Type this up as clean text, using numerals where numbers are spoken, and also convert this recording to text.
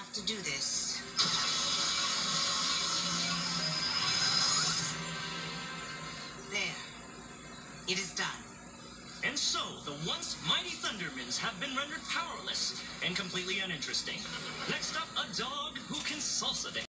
have to do this. There. It is done. And so, the once mighty Thundermans have been rendered powerless and completely uninteresting. Next up, a dog who can salsa dance.